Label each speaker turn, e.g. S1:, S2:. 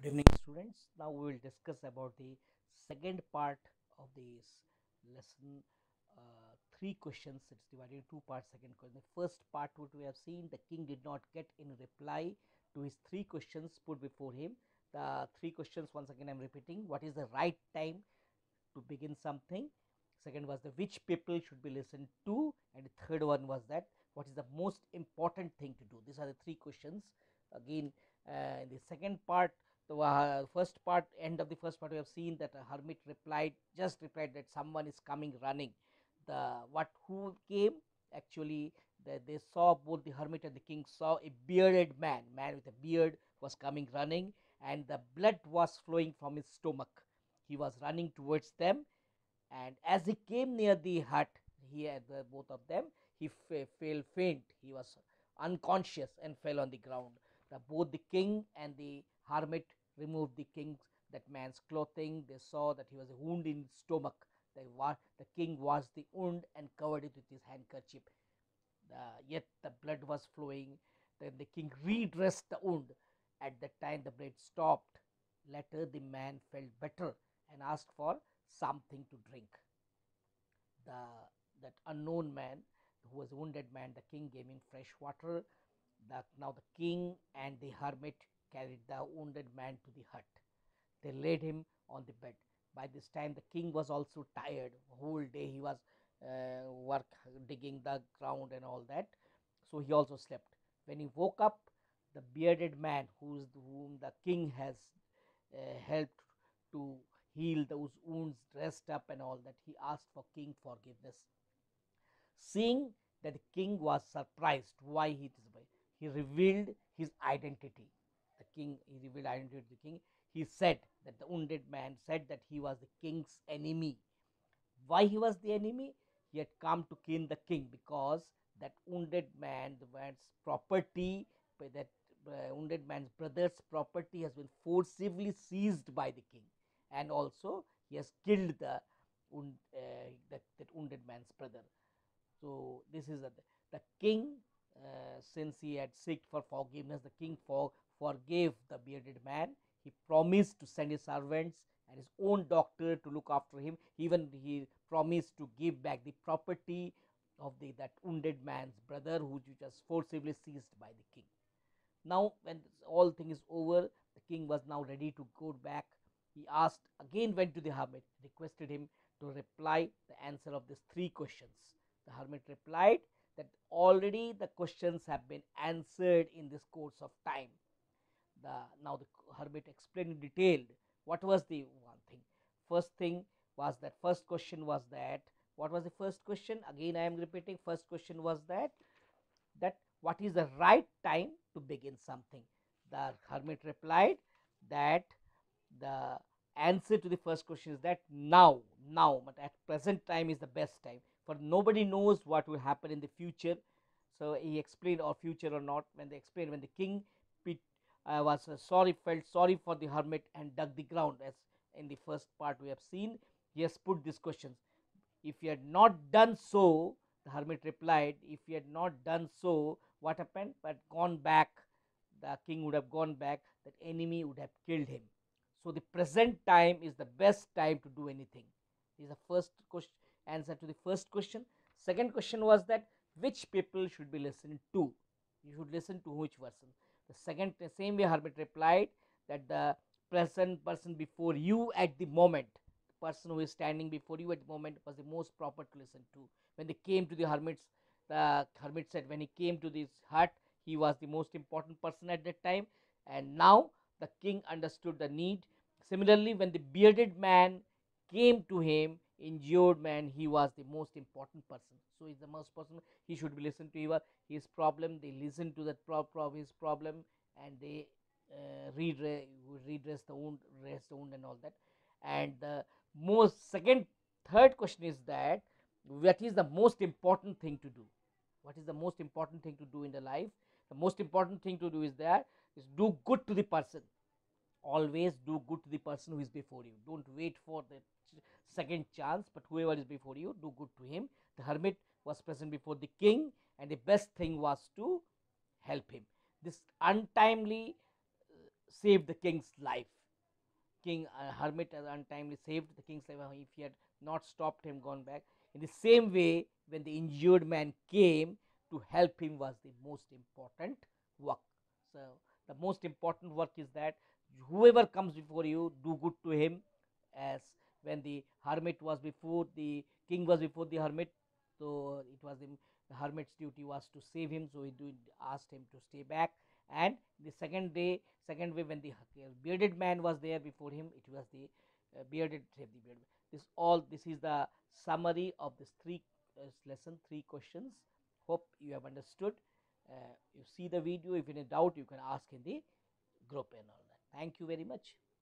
S1: Good evening, students. Now we will discuss about the second part of this lesson. Three questions. It's divided in two parts. Second question. The first part, what we have seen, the king did not get in reply to his three questions put before him. The three questions, once again, I am repeating. What is the right time to begin something? Second was the which people should be listened to, and the third one was that what is the most important thing to do. These are the three questions. Again, in the second part, the first part, end of the first part, we have seen that a hermit replied that someone is coming running. Who came actually? They saw, both the hermit and the king saw a bearded man with a beard was coming running, and the blood was flowing from his stomach. He was running towards them, and as he came near the hut, both of them, he fell faint. He was unconscious and fell on the ground. Both the king and the hermit removed that man's clothing. They saw that he was a wound in his stomach. The king washed the wound and covered it with his handkerchief. Yet the blood was flowing. Then the king redressed the wound. At that time the blood stopped. Later the man felt better and asked for something to drink. The That unknown man, who was a wounded man, the king gave him fresh water. Now the king and the hermit carried the wounded man to the hut. They laid him on the bed. By this time the king was also tired. Whole day he was work digging the ground and all that, so he also slept. When he woke up, the bearded man, whom the king has helped to heal those wounds, dressed up and all that, he asked for king forgiveness. Seeing that the king was surprised why he revealed his identity. He revealed identity to the king. He said that the wounded man said that he was the king's enemy. Why he was the enemy? He had come to kill the king because that wounded man's property, that wounded man's brother's property has been forcibly seized by the king, and also he has killed that wounded man's brother. So this is the king, since he had sought for forgiveness, the king forgave the bearded man. He promised to send his servants and his own doctor to look after him. Even he promised to give back the property of that wounded man's brother, which was forcibly seized by the king. Now when all thing is over, the king was now ready to go back. He went to the hermit, requested him to reply the answer of these three questions. The hermit replied that already the questions have been answered in this course of time. Now the hermit explained in detail what was the one thing. First question was that, what was the first question? Again I am repeating. First question was that what is the right time to begin something. The hermit replied that the answer to the first question is that now, but at present time is the best time, for nobody knows what will happen in the future. So he explained, or future or not. When the king felt sorry for the hermit and dug the ground, as in the first part we have seen, he has put these questions. If he had not done so, the hermit replied, if he had not done so, what happened? But gone back, the king would have gone back, that enemy would have killed him. So the present time is the best time to do anything. This is the first question, answer to the first question. Second question was that which people should be listened to. You should listen to which person. The same way hermit replied that the present person before you at the moment, the person who is standing before you at the moment, was the most proper to listen to. When they came to the hermit said when he came to this hut, he was the most important person at that time, and now the king understood the need. Similarly, when the bearded man came to him, injured man, he was the most important person. So he's the most person, he should be listened to. His problem, they listened to that his problem, and they redress the wound, rest the wound and all that. And the third question is that what is the most important thing to do. What is the most important thing to do in the life? The most important thing to do is do good to the person. Always do good to the person who is before you. Don't wait for the second chance, but whoever is before you, do good to him. The hermit was present before the king, and the best thing was to help him. This untimely saved the king's life. King Hermit has untimely saved the king's life. If he had not stopped him, gone back. In the same way, when the injured man came, to help him was the most important work. So the most important work is that whoever comes before you, do good to him. As when the hermit was before the king was before the hermit, so it was the hermit's duty was to save him. So he asked him to stay back. And the second way, when the bearded man was there before him, it was the bearded save the bearded. This is the summary of this lesson, 3 questions. Hope you have understood. You see the video. If in a doubt, you can ask in the group and all that. Thank you very much.